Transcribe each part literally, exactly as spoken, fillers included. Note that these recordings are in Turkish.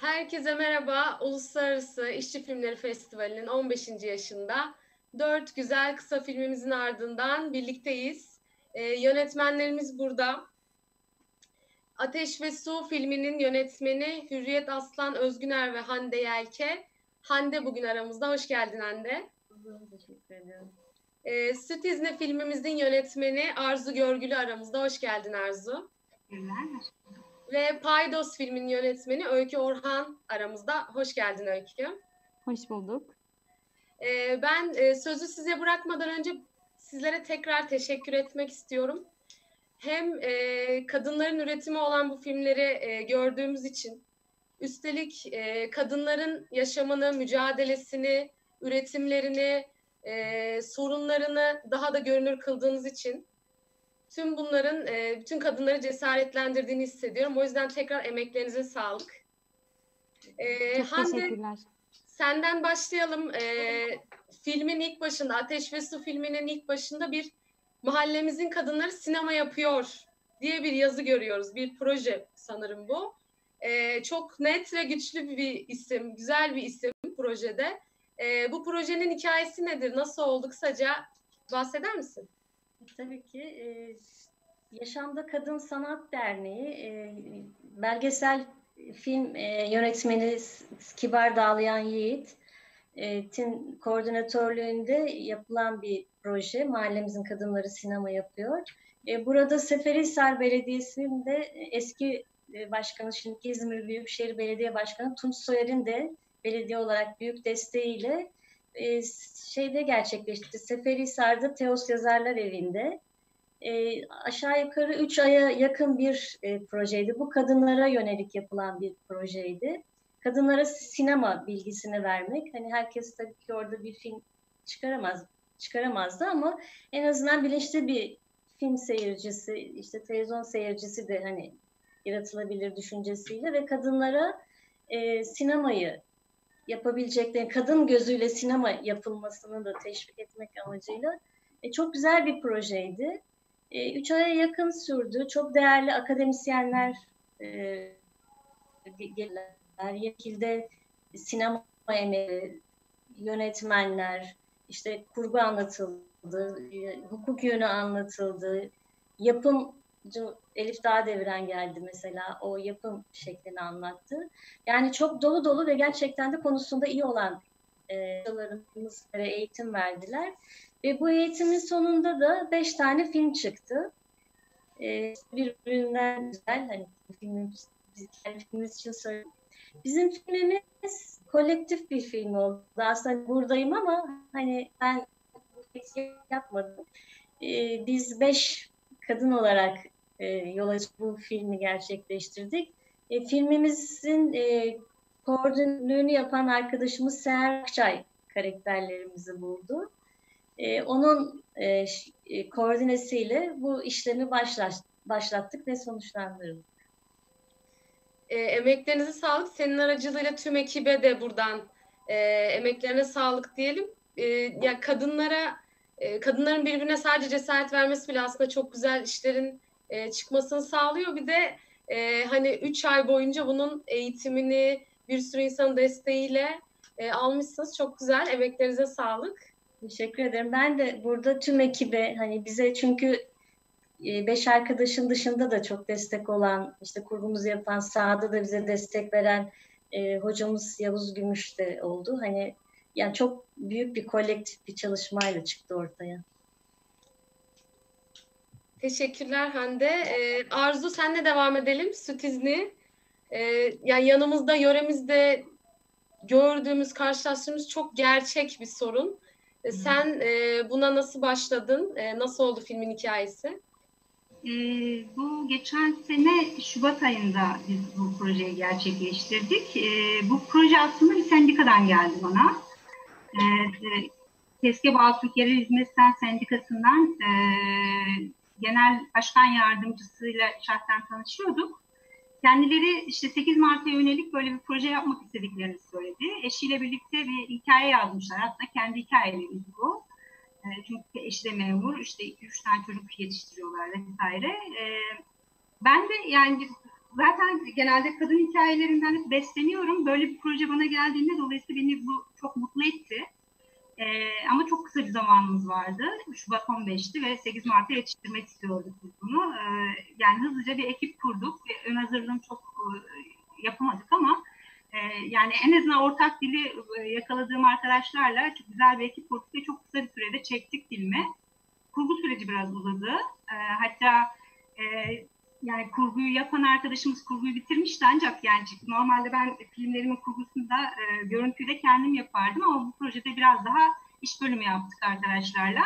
Herkese merhaba. Uluslararası İşçi Filmleri Festivali'nin on beşinci yaşında dört güzel kısa filmimizin ardından birlikteyiz. Ee, yönetmenlerimiz burada. Ateş ve Su filminin yönetmeni Hürriyet Aslan Özgüner ve Hande Yelke. Hande bugün aramızda. Hoş geldin Hande. Teşekkür ederim. Ee, Süt İzni filmimizin yönetmeni Arzu Görgülü aramızda. Hoş geldin Arzu. Teşekkürler. Ve Paydos filminin yönetmeni Öykü Orhan aramızda. Hoş geldin Öykü. Hoş bulduk. Ee, ben e, sözü size bırakmadan önce sizlere tekrar teşekkür etmek istiyorum. Hem e, kadınların üretimi olan bu filmleri e, gördüğümüz için, üstelik e, kadınların yaşamını, mücadelesini, üretimlerini, e, sorunlarını daha da görünür kıldığınız için tüm bunların e, bütün kadınları cesaretlendirdiğini hissediyorum. O yüzden tekrar emeklerinize sağlık. E, Çok Hande, teşekkürler. senden başlayalım. Ee, filmin ilk başında, Ateş ve Su filminin ilk başında bir mahallemizin kadınları sinema yapıyor diye bir yazı görüyoruz. Bir proje sanırım bu. Ee, çok net ve güçlü bir isim, güzel bir isim projede. Ee, bu projenin hikayesi nedir? Nasıl oldu? Kısaca bahseder misin? Tabii ki e, Yaşamda Kadın Sanat Derneği e, belgesel film e, yönetmeni Kibar Dağlayan Yiğit e, tin koordinatörlüğünde yapılan bir proje. Mahallemizin kadınları sinema yapıyor. E, burada Seferihisar Belediyesi'nin de eski e, başkanı, şimdiki İzmir Büyükşehir Belediye Başkanı Tunç Soyer'in de belediye olarak büyük desteğiyle e, şeyde gerçekleşti. Seferihisar'da Teos Yazarlar Evi'nde e, aşağı yukarı üç aya yakın bir e, projeydi. Bu kadınlara yönelik yapılan bir projeydi. Kadınlara sinema bilgisini vermek. Hani herkes tabii ki orada bir film çıkaramaz, çıkaramazdı ama en azından bilinçli bir film seyircisi, işte televizyon seyircisi de hani yaratılabilir düşüncesiyle ve kadınlara e, sinemayı yapabilecekleri, kadın gözüyle sinema yapılmasını da teşvik etmek amacıyla e, çok güzel bir projeydi. E, üç aya yakın sürdü. Çok değerli akademisyenler e, geldiler. Yekilde sinema emeği, yönetmenler, işte kurgu anlatıldı, e, hukuk yönü anlatıldı, yapımcı Elif Dağdeviren geldi mesela, o yapım şeklini anlattı. Yani çok dolu dolu ve gerçekten de konusunda iyi olan hocalarımız e, eğitim verdiler. Ve bu eğitimin sonunda da beş tane film çıktı. E, birbirinden güzel, hani filmimiz, biz kendi filmimiz için söylüyorum. Bizim filmimiz kolektif bir film oldu. Aslında buradayım ama hani ben bu filmi yapmadım. E, biz beş kadın olarak e, yola bu filmi gerçekleştirdik. E, filmimizin e, koordinatörlüğünü yapan arkadaşımız Seher Akçay karakterlerimizi buldu. E, onun e, e, koordinesiyle bu işlemi başlat, başlattık ve sonuçlandırdık. E, emeklerinize sağlık. Senin aracılığıyla tüm ekibe de buradan e, emeklerine sağlık diyelim. E, ya kadınlara, e, kadınların birbirine sadece cesaret vermesi bile aslında çok güzel işlerin e, çıkmasını sağlıyor. Bir de e, hani üç ay boyunca bunun eğitimini bir sürü insanın desteğiyle e, almışsınız. Çok güzel. Emeklerinize sağlık. Teşekkür ederim. Ben de burada tüm ekibe, hani bize çünkü beş arkadaşın dışında da çok destek olan, işte kurgumuzu yapan, sahada da bize destek veren e, hocamız Yavuz Gümüş de oldu. Hani yani çok büyük bir kolektif bir çalışmayla çıktı ortaya. Teşekkürler Hande. Ee, Arzu senle devam edelim. Süt izni. Ee, yani yanımızda, yöremizde gördüğümüz, karşılaştığımız çok gerçek bir sorun. Ee, sen e, buna nasıl başladın? E, nasıl oldu filmin hikayesi? E, bu geçen sene Şubat ayında biz bu projeyi gerçekleştirdik. E, bu proje aslında bir sendikadan geldi bana. E, Keske Bağ Türkiye Hizmet Sendikası'ndan e, genel başkan yardımcısıyla şahsen tanışıyorduk. Kendileri işte sekiz Mart'a yönelik böyle bir proje yapmak istediklerini söyledi. Eşiyle birlikte bir hikaye yazmışlar. Aslında kendi hikayeleri bu. E, çünkü eşi de memur, işte iki üç tane çocuk yetiştiriyorlar vesaire. E, ben de yani zaten genelde kadın hikayelerinden hep besleniyorum. Böyle bir proje bana geldiğinde dolayısıyla beni bu çok mutlu etti. Ee, ama çok kısa bir zamanımız vardı. Şubat on beşti ve sekiz Mart'a yetiştirmek istiyorduk bunu. Ee, yani hızlıca bir ekip kurduk. Ön hazırlığını çok e, yapamadık ama e, yani en azından ortak dili e, yakaladığım arkadaşlarla çok güzel bir ekip kurduk ve çok kısa bir sürede çektik filmi. Kurgu süreci biraz uzadı. E, hatta e, yani kurguyu yapan arkadaşımız kurguyu bitirmişti ancak yani normalde ben filmlerimin kurgusunda e, görüntüyü de kendim yapardım ama bu projede biraz daha iş bölümü yaptık arkadaşlarla.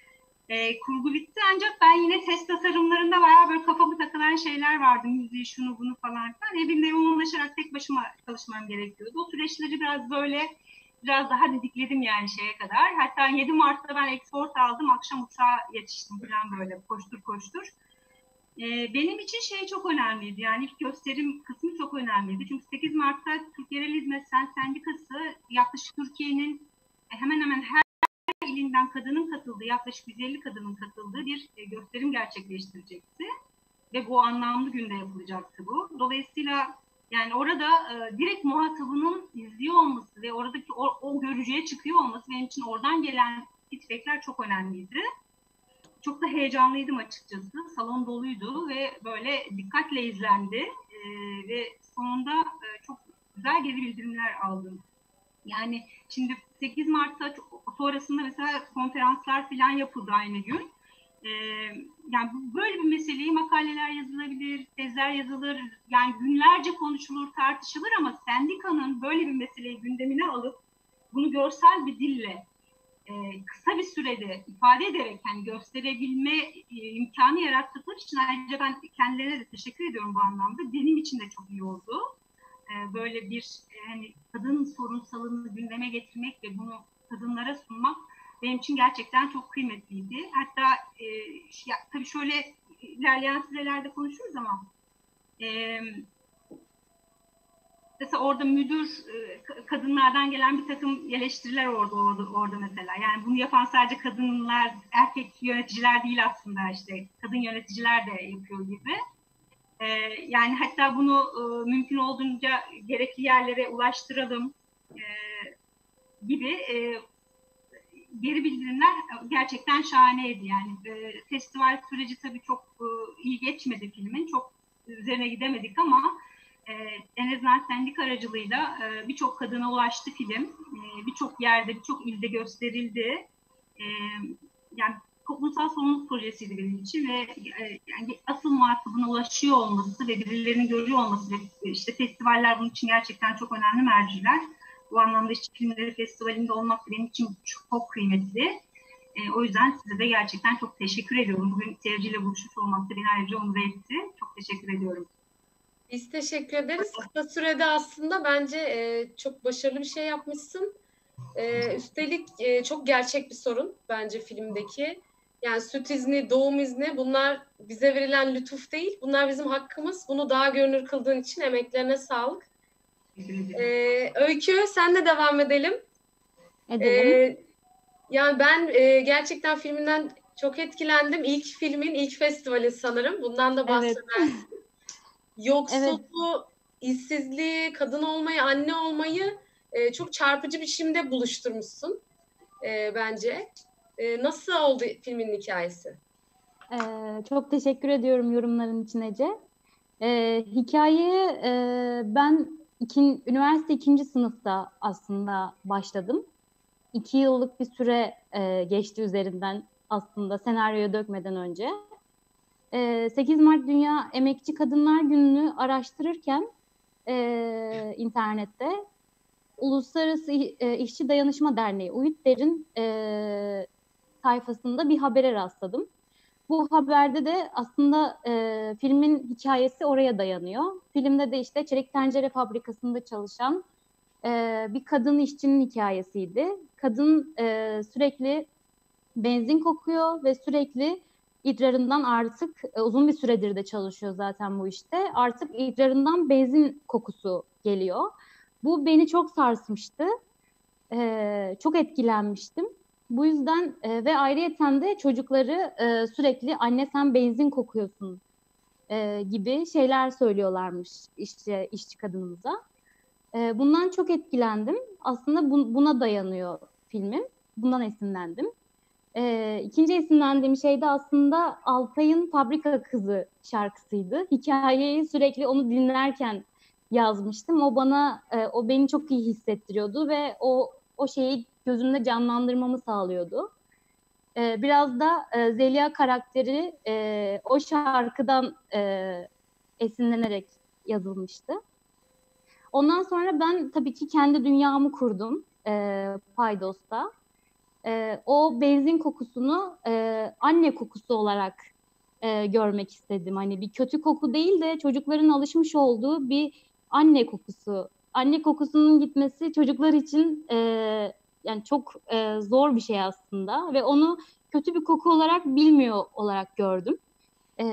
E, kurgu bitti ancak ben yine test tasarımlarında bayağı böyle kafamı takılan şeyler vardı. Müziği, şunu bunu falan filan. Evimde yoğunlaşarak tek başıma çalışmam gerekiyordu. O süreçleri biraz böyle biraz daha didikledim yani şeye kadar. Hatta yedi Mart'ta ben export aldım. Akşam uçağa yetiştim falan böyle koştur koştur. Benim için şey çok önemliydi. Yani ilk gösterim kısmı çok önemliydi. Çünkü sekiz Mart'ta Türk Yerel Hizmet Sen Sendikası yaklaşık Türkiye'nin hemen hemen her ilinden kadının katıldığı, yaklaşık yüz elli kadının katıldığı bir gösterim gerçekleştirecekti. Ve bu anlamlı günde yapılacaktı bu. Dolayısıyla yani orada e, direkt muhatabının izliyor olması ve oradaki o, o görücüye çıkıyor olması benim için oradan gelen feedbackler çok önemliydi. Çok da heyecanlıydım açıkçası. Salon doluydu ve böyle dikkatle izlendi ee, ve sonunda e, çok güzel geri bildirimler aldım. Yani şimdi sekiz Mart'ta sonrasında mesela konferanslar falan yapıldı aynı gün. Ee, yani böyle bir meseleyi makaleler yazılabilir, tezler yazılır, yani günlerce konuşulur, tartışılır ama sendikanın böyle bir meseleyi gündemine alıp bunu görsel bir dille Ee, kısa bir sürede ifade ederek yani gösterebilme e, imkanı yarattıkları için ayrıca ben kendilerine de teşekkür ediyorum bu anlamda. Benim için de çok iyi oldu. Ee, böyle bir e, hani kadın sorunsalını gündeme getirmek ve bunu kadınlara sunmak benim için gerçekten çok kıymetliydi. Hatta e, ya, tabii şöyle ilerleyen sürelerde konuşuruz ama e, mesela orada müdür kadınlardan gelen bir takım eleştiriler orada, orada orada mesela. Yani bunu yapan sadece kadınlar, erkek yöneticiler değil aslında işte. Kadın yöneticiler de yapıyor gibi. Ee, yani hatta bunu e, mümkün olduğunca gerekli yerlere ulaştıralım e, gibi e, geri bildirimler gerçekten şahaneydi. Yani e, festival süreci tabii çok e, iyi geçmedi filmin. Çok üzerine gidemedik ama Ee, en azından sendika aracılığıyla e, birçok kadına ulaştı film. E, birçok yerde, birçok ilde gösterildi. E, yani toplumsal sorumluluk projesiydi benim için ve e, yani asıl muhatabına ulaşıyor olması ve birilerinin görüyor olması ve işte festivaller bunun için gerçekten çok önemli merciler. Bu anlamda işte filmleri festivalinde olmak benim için çok kıymetli. E, o yüzden size de gerçekten çok teşekkür ediyorum. Bugün seyirciyle buluşmuş olmak da beni ayrıca onur etti. Çok teşekkür ediyorum. Biz teşekkür ederiz. Kısa sürede aslında bence e, çok başarılı bir şey yapmışsın. E, üstelik e, çok gerçek bir sorun bence filmdeki. Yani süt izni, doğum izni bunlar bize verilen lütuf değil. Bunlar bizim hakkımız. Bunu daha görünür kıldığın için emeklerine sağlık. E, Öykü senle devam edelim. Edelim. E, yani ben e, gerçekten filminden çok etkilendim. İlk filmin ilk festivali sanırım. Bundan da bahsedersin. Evet. Yoksulluğu, evet. işsizliği, kadın olmayı, anne olmayı e, çok çarpıcı bir biçimde buluşturmuşsun e, bence. E, nasıl oldu filmin hikayesi? Ee, çok teşekkür ediyorum yorumların için Ece. Ee, hikayeyi e, ben iki, üniversite ikinci sınıfta aslında başladım. İki yıllık bir süre e, geçti üzerinden aslında senaryoya dökmeden önce. sekiz Mart Dünya Emekçi Kadınlar Günü'nü araştırırken e, internette Uluslararası İşçi Dayanışma Derneği U İ T D'lerin e, sayfasında bir habere rastladım. Bu haberde de aslında e, filmin hikayesi oraya dayanıyor. Filmde de işte çelik tencere fabrikasında çalışan e, bir kadın işçinin hikayesiydi. Kadın e, sürekli benzin kokuyor ve sürekli idrarından artık e, uzun bir süredir de çalışıyor zaten bu işte. Artık idrarından benzin kokusu geliyor. Bu beni çok sarsmıştı. E, çok etkilenmiştim. Bu yüzden e, ve ayrıyeten de çocukları e, sürekli anne sen benzin kokuyorsun e, gibi şeyler söylüyorlarmış işte işçi kadınımıza. E, bundan çok etkilendim. Aslında bu, buna dayanıyor filmim. Bundan esinlendim. E, ikinci esinlendiğim şey de aslında Altay'ın Fabrika Kızı şarkısıydı. Hikayeyi sürekli onu dinlerken yazmıştım. O bana, e, o beni çok iyi hissettiriyordu ve o o şeyi gözümde canlandırmamı sağlıyordu. E, biraz da e, Zeliha karakteri e, o şarkıdan e, esinlenerek yazılmıştı. Ondan sonra ben tabii ki kendi dünyamı kurdum e, Paydos'ta. E, o benzin kokusunu e, anne kokusu olarak e, görmek istedim. Hani bir kötü koku değil de çocukların alışmış olduğu bir anne kokusu. Anne kokusunun gitmesi çocuklar için e, yani çok e, zor bir şey aslında ve onu kötü bir koku olarak bilmiyor olarak gördüm. E,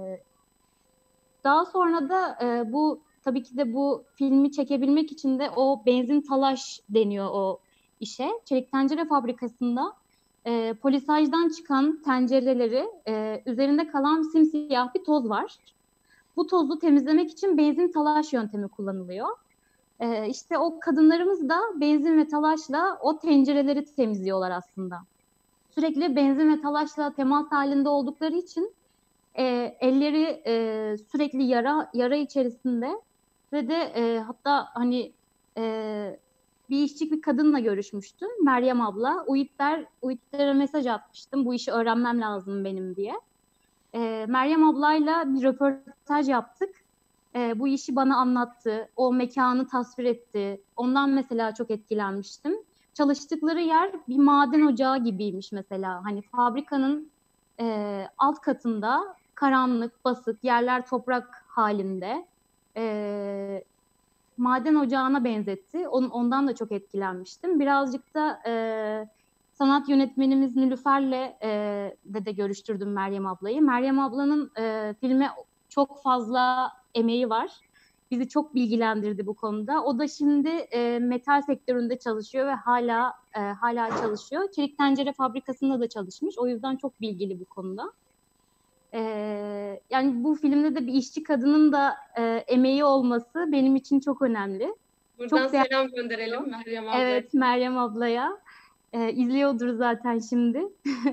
Daha sonra da e, bu tabii ki de bu filmi çekebilmek için de o benzin talaş deniyor o işe. Çelik tencere fabrikasında e, polisajdan çıkan tencereleri e, üzerinde kalan simsiyah bir toz var. Bu tozu temizlemek için benzin talaş yöntemi kullanılıyor. E, işte o kadınlarımız da benzin ve talaşla o tencereleri temizliyorlar aslında. Sürekli benzin ve talaşla temas halinde oldukları için e, elleri e, sürekli yara yara içerisinde ve de e, hatta hani e, bir işçi bir kadınla görüşmüştüm. Meryem abla. UİT'ler, UİT'lere mesaj atmıştım. Bu işi öğrenmem lazım benim diye. E, Meryem ablayla bir röportaj yaptık. E, bu işi bana anlattı. O mekanı tasvir etti. Ondan mesela çok etkilenmiştim. Çalıştıkları yer bir maden ocağı gibiymiş mesela. Hani fabrikanın e, alt katında karanlık, basık, yerler toprak halinde. E, maden ocağına benzetti. On, ondan da çok etkilenmiştim. Birazcık da e, sanat yönetmenimiz Nilüfer'le e, de, de görüştürdüm Meryem ablayı. Meryem ablanın e, filme çok fazla emeği var. Bizi çok bilgilendirdi bu konuda. O da şimdi e, metal sektöründe çalışıyor ve hala e, hala çalışıyor. Çelik tencere fabrikasında da çalışmış. O yüzden çok bilgili bu konuda. E, yani bu filmde de bir işçi kadının da e, emeği olması benim için çok önemli. Buradan Çok selam gönderelim Meryem ablaya. Evet, Meryem ablaya. E, izliyordur zaten şimdi.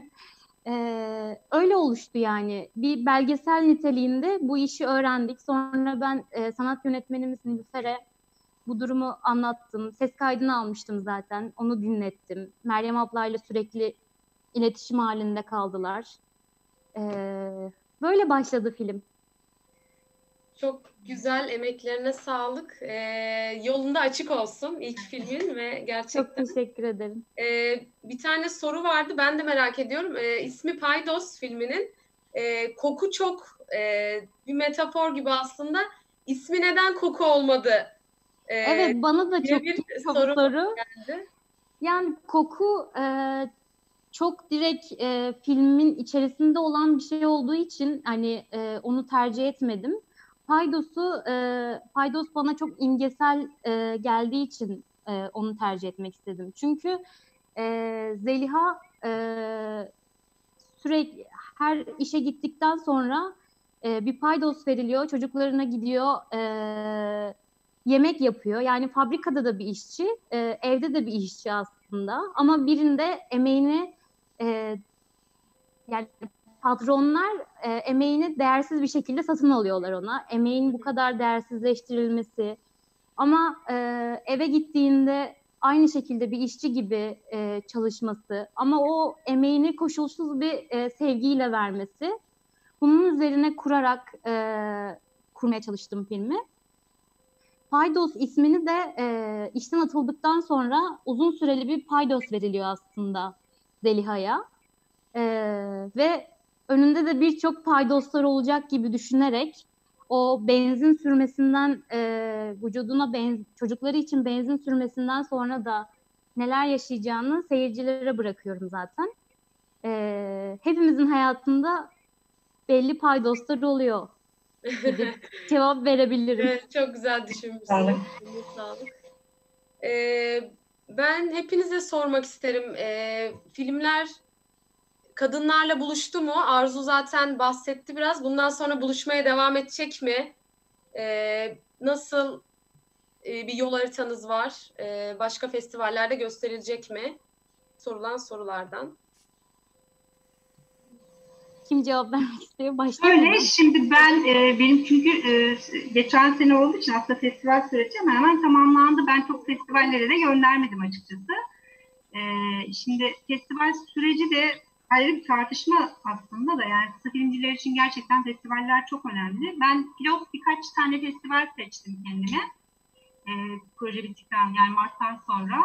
Ee, öyle oluştu yani. Bir belgesel niteliğinde bu işi öğrendik. Sonra ben e, sanat yönetmenimiz Nilüfer'e bu durumu anlattım. Ses kaydını almıştım zaten. Onu dinlettim. Meryem ablayla sürekli iletişim halinde kaldılar. Ee, böyle başladı film. Çok güzel, emeklerine sağlık. Ee, yolunda açık olsun ilk filmin ve gerçekten. Çok teşekkür ederim. Ee, bir tane soru vardı, ben de merak ediyorum. Ee, ismi Paydos filminin. Ee, koku çok e, bir metafor gibi aslında. İsmi neden koku olmadı? Ee, Evet, bana da çok, bir çok soru, soru geldi. Yani koku e, çok direkt e, filmin içerisinde olan bir şey olduğu için hani e, onu tercih etmedim. Paydos'u e, Paydos bana çok imgesel e, geldiği için e, onu tercih etmek istedim. Çünkü e, Zeliha e, sürekli her işe gittikten sonra e, bir paydos veriliyor, çocuklarına gidiyor, e, yemek yapıyor. Yani fabrikada da bir işçi, e, evde de bir işçi aslında. Ama birinde emeğini e, yani patronlar e, emeğini değersiz bir şekilde satın alıyorlar ona. Emeğin bu kadar değersizleştirilmesi. Ama e, eve gittiğinde aynı şekilde bir işçi gibi e, çalışması ama o emeğini koşulsuz bir e, sevgiyle vermesi. Bunun üzerine kurarak e, kurmaya çalıştım filmi. Paydos ismini de e, işten atıldıktan sonra uzun süreli bir paydos veriliyor aslında Zeliha'ya. E, ve önünde de birçok paydoslar olacak gibi düşünerek o benzin sürmesinden e, vücuduna benz çocukları için benzin sürmesinden sonra da neler yaşayacağını seyircilere bırakıyorum zaten. E, hepimizin hayatında belli paydoslar oluyor gibi cevap verebilirim. Evet, çok güzel düşünmüşsünüz. Sağlık. Ee, ben hepinize sormak isterim. Ee, filmler kadınlarla buluştu mu? Arzu zaten bahsetti biraz. Bundan sonra buluşmaya devam edecek mi? E, nasıl e, bir yol haritanız var? E, başka festivallerde gösterilecek mi? Sorulan sorulardan. Kim cevap vermek istiyor? Başlayalım. Öyle, şimdi ben, e, benim çünkü e, geçen sene olduğu için aslında festival süreci hemen hemen tamamlandı. Ben çok festivallere de göndermedim açıkçası. E, şimdi festival süreci de ayrı bir tartışma aslında da, yani kısa filmciler için gerçekten festivaller çok önemli. Ben pilot birkaç tane festival seçtim kendime. E, proje bittikten, yani Mart'tan sonra.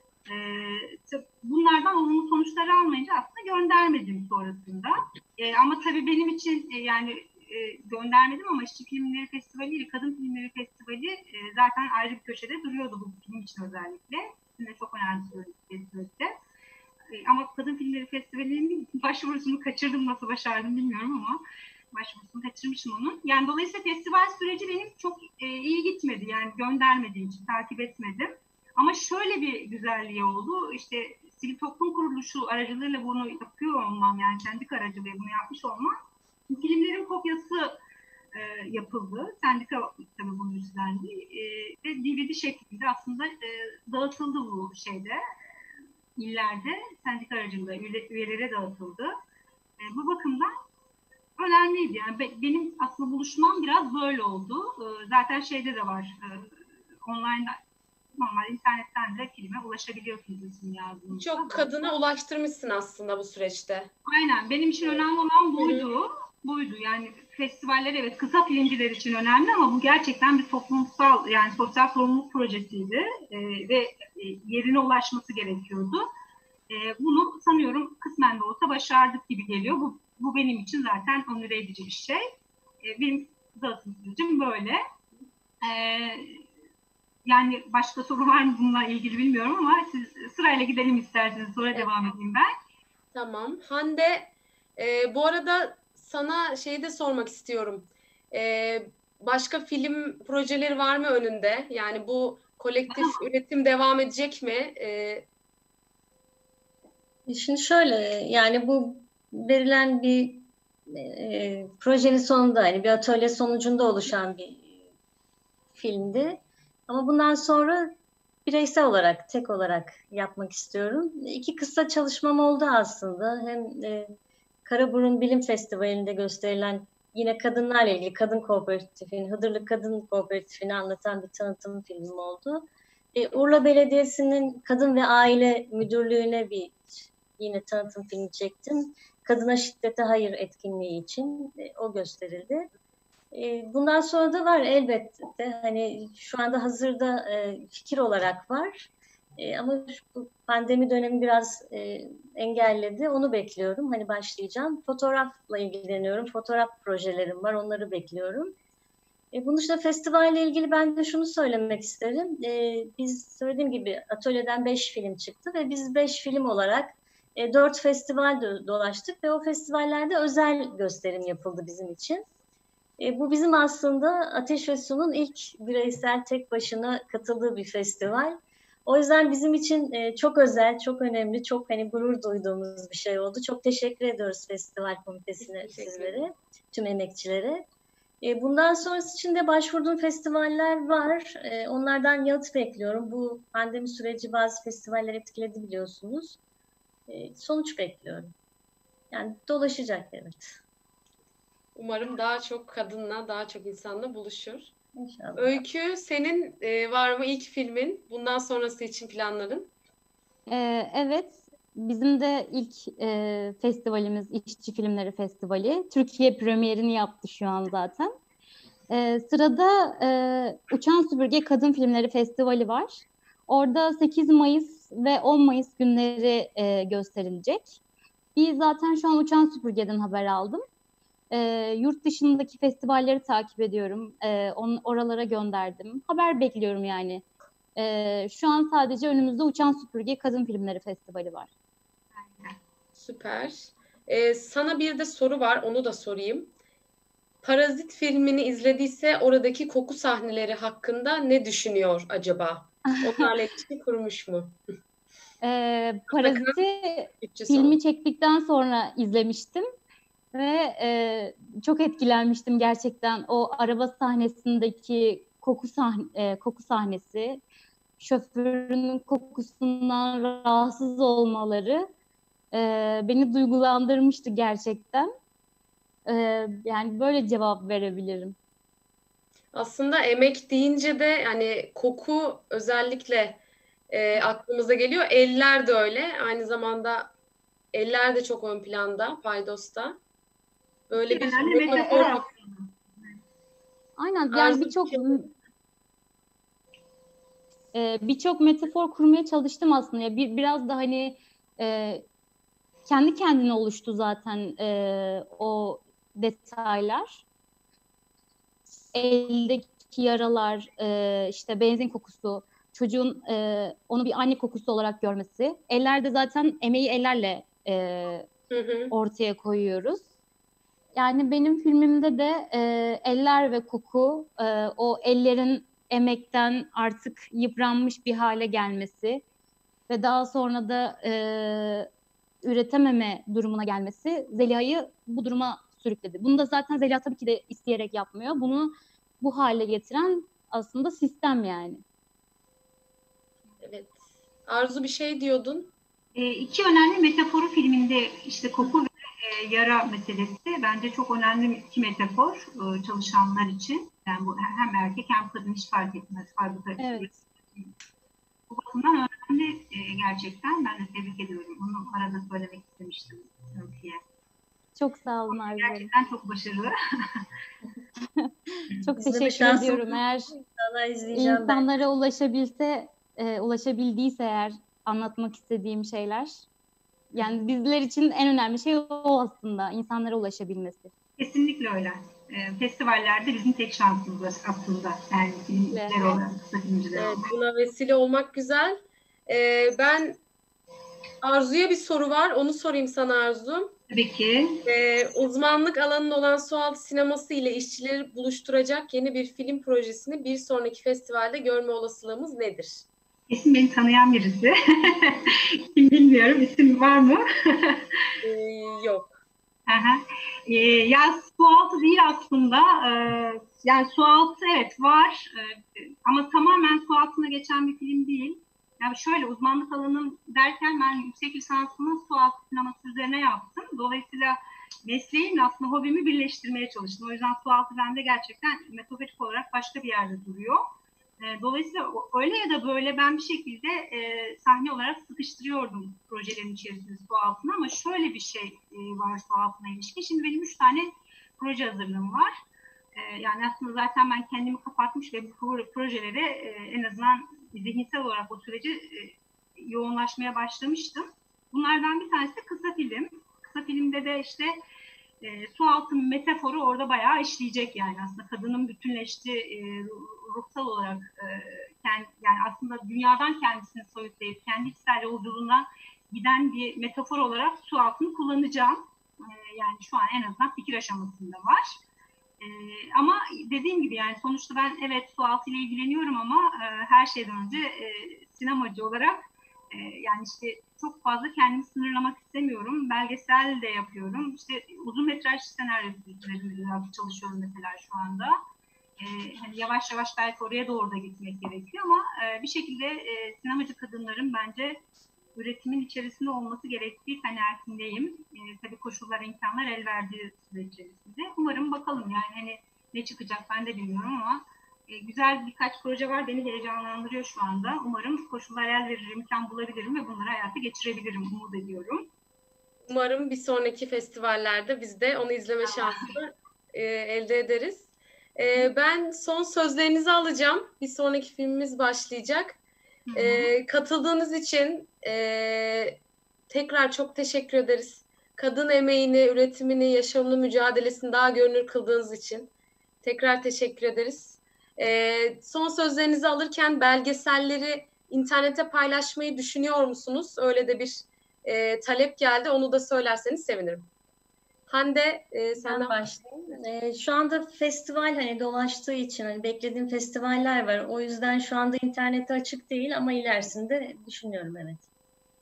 Ee, bunlardan olumlu sonuçları almayınca aslında göndermedim sonrasında. Ee, ama tabii benim için e, yani e, göndermedim ama İşçi Filmleri Festivali ile Kadın Filmleri Festivali e, zaten ayrı bir köşede duruyordu bu film için özellikle. Sizin de çok önemli bir festivalde. E, ama Kadın Filmleri Festivali'nin başvurusunu kaçırdım, nasıl başardım bilmiyorum ama başvurusunu kaçırmışım onun. Yani dolayısıyla festival süreci benim çok e, iyi gitmedi. Yani göndermediğim için takip etmedim. Ama şöyle bir güzelliği oldu, işte sivil toplum kuruluşu aracılığıyla bunu yapıyor olmam, yani kendi aracılığıyla bunu yapmış olmam, filmlerin kopyası e, yapıldı, sendika tabii bunun üstlendi e, ve D V D şeklinde aslında e, dağıtıldı bu şeyde, illerde sendika aracılığıyla üyelere dağıtıldı. E, bu bakımdan önemliydi, yani be, benim aslında buluşmam biraz böyle oldu. E, zaten şeyde de var, e, online. Normal internetten de filme ulaşabiliyorsunuz isim yazdığınızda. Çok kadına ulaştırmışsın aslında bu süreçte. Aynen. Benim için önemli olan buydu. Hı-hı. Buydu. Yani festivaller evet kısa filmciler için önemli ama bu gerçekten bir toplumsal, yani sosyal sorumluluk projesiydi. Ee, ve e, yerine ulaşması gerekiyordu. Ee, bunu sanıyorum kısmen de olsa başardık gibi geliyor. Bu, bu benim için zaten onur edici bir şey. Ee, benim dağıtım sürecim böyle. Ee, Yani başka soru var mı bununla ilgili bilmiyorum ama siz sırayla gidelim isterseniz, sonra evet, devam edeyim ben. Tamam. Hande, e, bu arada sana şeyi de sormak istiyorum. E, başka film projeleri var mı önünde? Yani bu kolektif Aha. üretim devam edecek mi? E, Şimdi şöyle, yani bu verilen bir e, projenin sonunda, yani bir atölye sonucunda oluşan bir filmdi. Ama bundan sonra bireysel olarak, tek olarak yapmak istiyorum. İki kısa çalışmam oldu aslında. Hem e, Karaburun Bilim Festivali'nde gösterilen yine kadınlarla ilgili, kadın kooperatifini, Hıdırlık Kadın Kooperatifini anlatan bir tanıtım filmim oldu. E, Urla Belediyesi'nin Kadın ve Aile Müdürlüğü'ne bir yine tanıtım filmi çektim. Kadına Şiddete Hayır etkinliği için e, o gösterildi. Bundan sonra da var elbette. Hani şu anda hazırda e, fikir olarak var. E, ama bu pandemi dönemi biraz e, engelledi. Onu bekliyorum. Hani başlayacağım. Fotoğrafla ilgileniyorum. Fotoğraf projelerim var. Onları bekliyorum. E, bunun dışında festivalle ilgili ben de şunu söylemek isterim. E, biz söylediğim gibi atölyeden beş film çıktı ve biz beş film olarak e, dört festival dolaştık ve o festivallerde özel gösterim yapıldı bizim için. E, bu bizim aslında Ateş ve Su'nun ilk bireysel tek başına katıldığı bir festival. O yüzden bizim için e, çok özel, çok önemli, çok hani gurur duyduğumuz bir şey oldu. Çok teşekkür ediyoruz festival komitesine, sizlere, tüm emekçilere. E, bundan sonrası için de başvurduğum festivaller var. E, onlardan yanıt bekliyorum. Bu pandemi süreci bazı festivaller etkiledi biliyorsunuz. E, sonuç bekliyorum. Yani dolaşacak, evet. Umarım daha çok kadınla, daha çok insanla buluşur. İnşallah. Öykü, senin e, var mı ilk filmin? Bundan sonrası için planların? Ee, evet, bizim de ilk e, festivalimiz İşçi Filmleri Festivali. Türkiye premierini yaptı şu an zaten. Ee, sırada e, Uçan Süpürge Kadın Filmleri Festivali var. Orada sekiz Mayıs ve on Mayıs günleri e, gösterilecek. Bir zaten şu an Uçan Süpürge'den haber aldım. E, yurt dışındaki festivalleri takip ediyorum. E, on, oralara gönderdim. Haber bekliyorum yani. E, şu an sadece önümüzde Uçan Süpürge Kadın Filmleri Festivali var. Süper. E, sana bir de soru var. Onu da sorayım. Parazit filmini izlediyse oradaki koku sahneleri hakkında ne düşünüyor acaba? Onlarla ilişki kurmuş mu? Ee, Parazit'i Bütçesi filmi olan. çektikten sonra izlemiştim ve e, çok etkilenmiştim gerçekten. O araba sahnesindeki koku sahne, e, koku sahnesi, şoförün kokusundan rahatsız olmaları e, beni duygulandırmıştı gerçekten. E, Yani böyle cevap verebilirim. Aslında emek deyince de hani koku özellikle e, aklımıza geliyor. Eller de öyle. Aynı zamanda eller de çok ön planda Paydos'ta. Böyle bir Önemli metafor metafor var. aslında. Aynen, yani Arzu birçok bir şey- e, birçok metafor kurmaya çalıştım aslında. Ya bir biraz da hani e, kendi kendine oluştu zaten e, o detaylar. Eldeki yaralar, e, işte benzin kokusu, çocuğun e, onu bir anne kokusu olarak görmesi. Ellerde zaten emeği ellerle e, Hı hı. ortaya koyuyoruz. Yani benim filmimde de e, eller ve koku, e, o ellerin emekten artık yıpranmış bir hale gelmesi ve daha sonra da e, üretememe durumuna gelmesi Zeliha'yı bu duruma sürükledi. Bunu da zaten Zeliha tabii ki de isteyerek yapmıyor. Bunu bu hale getiren aslında sistem yani. Evet. Arzu bir şey diyordun. E, iki önemli metaforu filminde işte koku ve e, yara meselesi bence çok önemli iki metafor e, çalışanlar için. Yani bu hem erkek hem kadın hiç fark etmez. Fabrika Evet. Bu bakımdan önemli e, gerçekten. Ben de tebrik ediyorum. Onu arada söylemek istemiştim Öykü'ye. Çok sağ olun Arzu Hanım. Gerçekten çok başarılı. Çok Bizim de teşekkür şansımız ediyorum. Eğer İnşallah izleyeceğim ben. insanlara ulaşabilse, e, ulaşabildiyse eğer anlatmak istediğim şeyler. Yani bizler için en önemli şey o aslında, insanlara ulaşabilmesi. Kesinlikle öyle. E, festivallerde bizim tek şansımız aslında. Yani filmler olarak, kısa filmciler Evet, olarak. buna vesile olmak güzel. Ee, ben Arzu'ya bir soru var. Onu sorayım sana Arzu. Tabii ki. Ee, uzmanlık alanın olan sualtı sineması ile işçileri buluşturacak yeni bir film projesini bir sonraki festivalde görme olasılığımız nedir? Kesin beni tanıyan birisi. Kim bilmiyorum. İsim var mı? Ee, yok. Aha. Ee, ya sualtı değil aslında. Ee, yani sualtı evet var. Ee, ama tamamen su altına geçen bir film değil. Yani şöyle uzmanlık alanım derken ben yüksek lisansımı sualtı sineması üzerine yaptım. Dolayısıyla mesleğimle aslında hobimi birleştirmeye çalıştım. O yüzden sualtı bende gerçekten metaforik olarak başka bir yerde duruyor. Dolayısıyla öyle ya da böyle ben bir şekilde e, sahne olarak sıkıştırıyordum projelerin içerisinde su altına ama şöyle bir şey e, var su altına ilişkin. Şimdi benim üç tane proje hazırlığım var. E, yani aslında zaten ben kendimi kapatmış ve bu projelere e, en azından zihinsel olarak o süreci e, yoğunlaşmaya başlamıştım. Bunlardan bir tanesi de kısa film. Kısa filmde de işte E, su altı metaforu orada bayağı işleyecek yani aslında kadının bütünleştiği e, ruhsal olarak e, kend, yani aslında dünyadan kendisini soyutlayıp kendi içsel yolculuğuna giden bir metafor olarak su altını kullanacağım. E, yani şu an en azından fikir aşamasında var. E, ama dediğim gibi yani sonuçta ben evet su altı ile ilgileniyorum ama e, her şeyden önce e, sinemacı olarak e, yani işte çok fazla kendimi sınırlamak istemiyorum. Belgesel de yapıyorum. İşte uzun metraj senaryo üzerinde çalışıyorum mesela şu anda. Ee, hani yavaş yavaş belki oraya doğru da gitmek gerekiyor ama e, bir şekilde e, sinemacı kadınların bence üretimin içerisinde olması gerektiği kanaatindeyim. E, tabii koşullar, imkanlar el verdiği süre içerisinde. Umarım bakalım yani hani ne çıkacak ben de bilmiyorum ama e, güzel birkaç proje var. Beni heyecanlandırıyor şu anda. Umarım koşullar el verir, imkan bulabilirim ve bunları hayata geçirebilirim. Umut ediyorum. Umarım bir sonraki festivallerde biz de onu izleme şansını e, elde ederiz. E, ben son sözlerinizi alacağım. Bir sonraki filmimiz başlayacak. E, katıldığınız için e, tekrar çok teşekkür ederiz. Kadın emeğini, üretimini, yaşamını, mücadelesini daha görünür kıldığınız için tekrar teşekkür ederiz. E, son sözlerinizi alırken belgeselleri internete paylaşmayı düşünüyor musunuz? Öyle de bir e, talep geldi. Onu da söylerseniz sevinirim. Hande e, senden başlayayım. E, şu anda festival hani dolaştığı için hani beklediğim festivaller var. O yüzden şu anda internete açık değil ama ilerisinde düşünüyorum evet.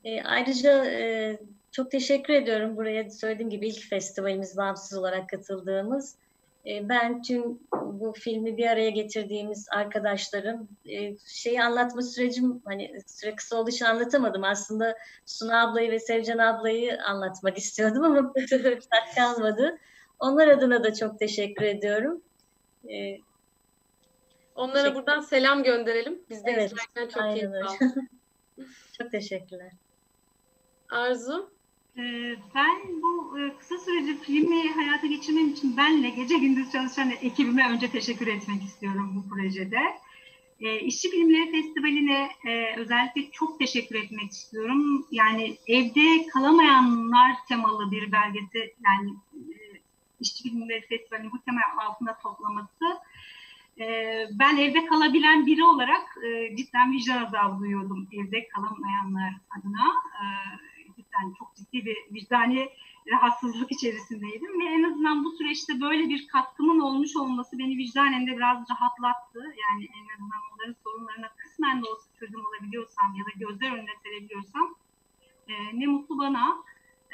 E, ayrıca e, çok teşekkür ediyorum buraya söylediğim gibi ilk festivalimiz bağımsız olarak katıldığımız. E, ben tüm bu filmi bir araya getirdiğimiz arkadaşlarım e, şeyi anlatma sürecim hani süre kısa olduğu için anlatamadım. Aslında Suna ablayı ve Sevcan ablayı anlatmak istiyordum ama fırsat kalmadı. Onlar adına da çok teşekkür ediyorum. E, Onlara Teşekkür- buradan selam gönderelim. Biz de Evet, izlerken çok aynen keyif öyle. aldık. Çok teşekkürler. Arzu? Ee, Ben bu e, kısa süreci filmi hayata geçirmem için benle gece gündüz çalışan ekibime önce teşekkür etmek istiyorum bu projede. E, İşçi Filmleri Festivali'ne e, özellikle çok teşekkür etmek istiyorum. Yani evde kalamayanlar temalı bir belgesel, yani e, İşçi Filmleri Festivali'nin bu tema altında toplaması. E, ben evde kalabilen biri olarak e, cidden vicdan azabı duyuyordum evde kalamayanlar adına. E, cidden çok ciddi bir vicdani rahatsızlık içerisindeydim ve en azından bu süreçte böyle bir katkımın olmuş olması beni vicdanen de biraz rahatlattı. Yani en azından onların sorunlarına kısmen de olsa çözüm olabiliyorsam ya da gözler önüne serebiliyorsam e, ne mutlu bana. E,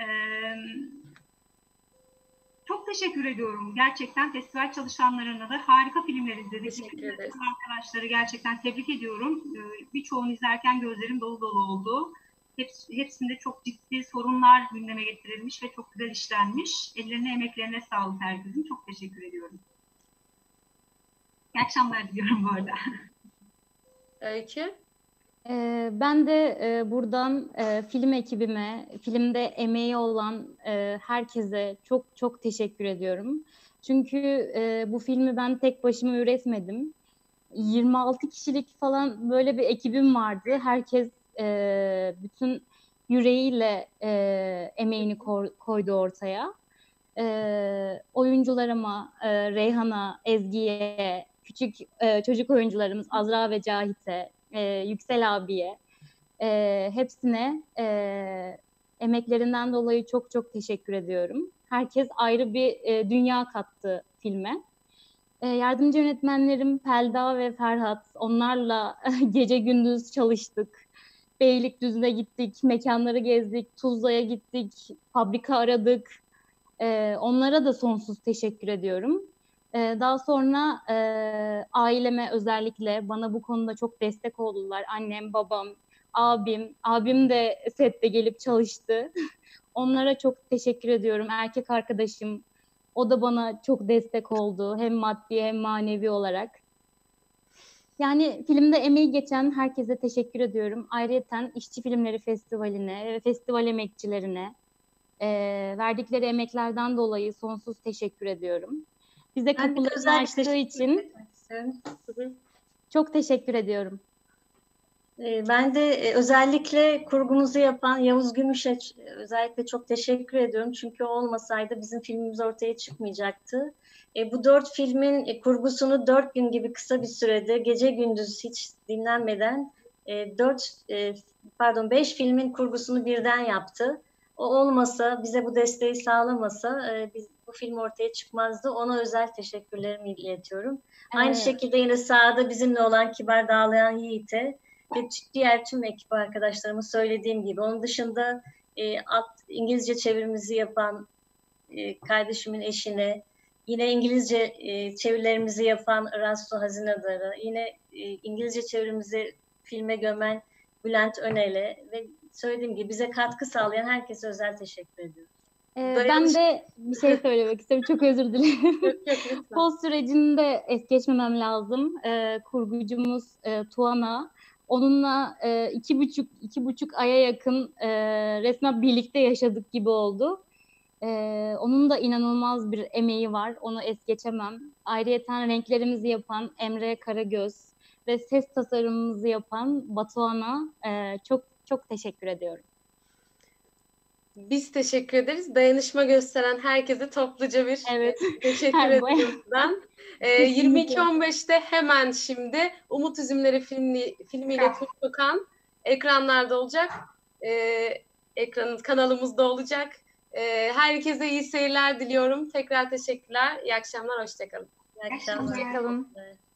çok teşekkür ediyorum. Gerçekten festival çalışanlarına da harika filmler izledik. Teşekkür ederiz. Arkadaşları gerçekten tebrik ediyorum. E, birçoğunu izlerken gözlerim dolu dolu oldu. Hepsi, hepsinde çok ciddi sorunlar gündeme getirilmiş ve çok güzel işlenmiş. Ellerine, emeklerine sağlık herkesin. Çok teşekkür ediyorum. İyi akşamlar diliyorum bu arada. Öykü? Ee, ben de e, buradan e, film ekibime, filmde emeği olan e, herkese çok çok teşekkür ediyorum. Çünkü e, bu filmi ben tek başıma üretmedim. yirmi altı kişilik falan böyle bir ekibim vardı. Herkes e, bütün yüreğiyle e, emeğini ko- koydu ortaya. E, oyuncularıma, e, Reyhan'a, Ezgi'ye, küçük e, çocuk oyuncularımız Azra ve Cahit'e, e, Yüksel abiye, e, hepsine e, emeklerinden dolayı çok çok teşekkür ediyorum. Herkes ayrı bir e, dünya kattı filme. E, yardımcı yönetmenlerim Pelda ve Ferhat, onlarla gece gündüz çalıştık. Beylikdüzü'ne gittik, mekanları gezdik, Tuzla'ya gittik, fabrika aradık. E, onlara da sonsuz teşekkür ediyorum. E, daha sonra e, aileme özellikle bana bu konuda çok destek oldular. Annem, babam, abim, abim de sette gelip çalıştı. Onlara çok teşekkür ediyorum. Erkek arkadaşım, o da bana çok destek oldu. Hem maddi hem manevi olarak. Yani filmde emeği geçen herkese teşekkür ediyorum. Ayrıca İşçi Filmleri Festivali'ne ve festival emekçilerine e, verdikleri emeklerden dolayı sonsuz teşekkür ediyorum. Bize Ben bir de kapılarını özellikle açtığı teşekkür için etmek istiyorum. çok teşekkür ediyorum. Ee, Ben de e, özellikle kurgumuzu yapan Yavuz Gümüş'e özellikle çok teşekkür ediyorum. Çünkü o olmasaydı bizim filmimiz ortaya çıkmayacaktı. E, bu dört filmin e, kurgusunu dört gün gibi kısa bir sürede gece gündüz hiç dinlenmeden e, dört e, pardon beş filmin kurgusunu birden yaptı. O olmasa, bize bu desteği sağlamasa e, biz, bu film ortaya çıkmazdı. Ona özel teşekkürlerimi iletiyorum. Aynı Evet. şekilde yine sahada bizimle olan Kibar Dağlayan Yiğit'e ve diğer tüm ekip arkadaşlarımın söylediğim gibi. Onun dışında e, alt, İngilizce çevirimizi yapan e, kardeşimin eşine, yine İngilizce e, çevirilerimizi yapan Rasto Hazinedar'a, yine e, İngilizce çevirimizi filme gömen Bülent Önel'e ve söylediğim gibi bize katkı sağlayan herkese özel teşekkür ediyorum. Ee, Dayanış- ben de bir şey söylemek istiyorum. Çok özür dilerim. Yok, yok, lütfen. Post sürecini de es geçmemem lazım. Ee, kurgucumuz e, Tuana. Onunla e, iki buçuk iki buçuk aya yakın e, resmen birlikte yaşadık gibi oldu. E, onun da inanılmaz bir emeği var. Onu es geçemem. Ayrıyeten renklerimizi yapan Emre Karagöz ve ses tasarımımızı yapan Batuhan'a e, çok çok teşekkür ediyorum. Biz teşekkür ederiz. Dayanışma gösteren herkese topluca bir Evet. teşekkür Her boy- ediyorum ben. Ee, Kesinlikle. yirmi iki on beşte hemen şimdi Umut Üzümleri filmi, filmiyle Tufan Okan ekranlarda olacak. Ee, ekranın kanalımızda olacak. Ee, herkese iyi seyirler diliyorum. Tekrar teşekkürler. İyi akşamlar. Hoşçakalın. İyi akşamlar. Hoşçakalın. Evet.